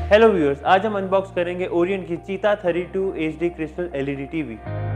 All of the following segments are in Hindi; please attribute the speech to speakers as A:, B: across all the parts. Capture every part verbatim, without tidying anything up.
A: हेलो व्यूअर्स, आज हम अनबॉक्स करेंगे ओरियन की Cheetah thirty two H D crystal LED TV.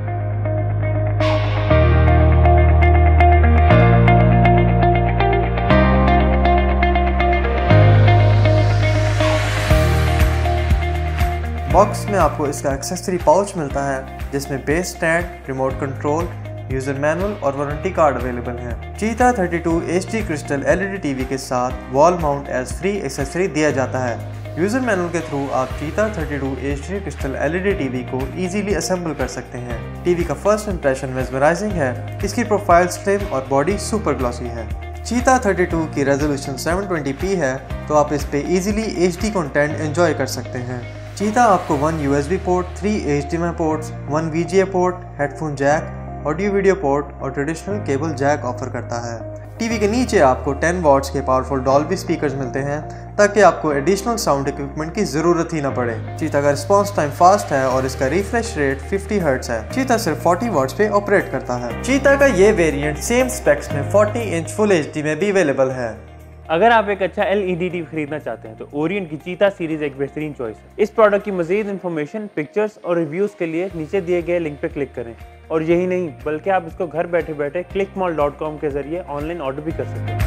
B: Box में आपको इसका एक्सेसरी पाउच मिलता है जिसमें base stand, remote control, user manual और वारंटी कार्ड अवेलेबल है। Cheetah thirty two H D crystal LED TV के साथ wall mount as free accessory दिया जाता है। यूजर मैनुअल के थ्रू आप Cheetah thirty two H D crystal LED TV को इजीली असेंबल कर सकते हैं। टीवी का फर्स्ट इंप्रेशन मेस्मराइजिंग है। इसकी प्रोफाइल स्लिम और बॉडी सुपर ग्लॉसी है। चीता थर्टी टू की रेजोल्यूशन सेवन ट्वेंटी पी है, तो आप इस पे easily H D content enjoy कर सकते हैं। चीता आपको one USB port, three H D M I ports, one VGA port, headphone jack, audio video port और ट्रेडिशनल केबल जैक ऑफर करता है। टीवी के नीचे आपको टेन वॉट्स के पावरफुल डॉल्बी स्पीकर्स मिलते हैं ताकि आपको एडिशनल साउंड इक्विपमेंट की जरूरत ही न पड़े। चीता का रिस्पॉन्स टाइम फास्ट है और इसका रिफ्रेश रेट फिफ्टी हर्ट्ज है। चीता सिर्फ फोर्टी वॉट्स पे ऑपरेट करता है। चीता का ये वेरिएंट सेम स्पेक्स में फोर्टी इंच फुल एचडी में भी अवेलेबल है।
A: अगर आप एक अच्छा एलईडी टीवी खरीदना चाहते हैं तो ओरियन की चीता सीरीज एक बेहतरीन चॉइस है। इस प्रोडक्ट की मजीद इन्फॉर्मेशन, पिक्चर्स और रिव्यूज के लिए नीचे दिए गए लिंक पे क्लिक करें। और यही नहीं बल्कि आप इसको घर बैठे बैठे क्लिक मॉल डॉट कॉम के जरिए ऑनलाइन ऑर्डर भी कर सकते हैं।